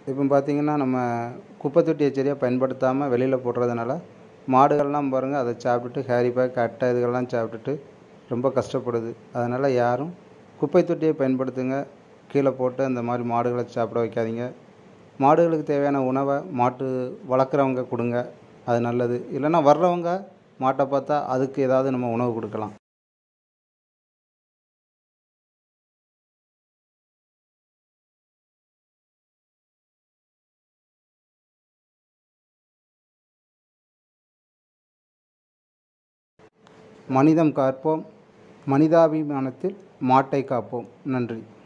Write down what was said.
இப்போ பார்த்திங்கன்னா நம்ம குப்பை தொட்டியை சரியாக பயன்படுத்தாமல் வெளியில் போடுறதுனால மாடுகள்லாம் பாருங்கள் அதை சாப்பிட்டுட்டு கேரி பேக் அட்டை இதுகள்லாம் சாப்பிட்டுட்டு ரொம்ப கஷ்டப்படுது. அதனால் யாரும் குப்பை தொட்டியை பயன்படுத்துங்க. கீழே போட்டு அந்த மாதிரி மாடுகளை சாப்பிட வைக்காதீங்க. மாடுகளுக்கு தேவையான உணவை மாட்டு வளர்க்குறவங்க கொடுங்க, அது நல்லது. இல்லைன்னா வர்றவங்க மாட்டை பார்த்தா அதுக்கு ஏதாவது நம்ம உணவு கொடுக்கலாம். மனிதம் காப்போம், மனிதாபிமானத்தில் மாட்டை காப்போம். நன்றி.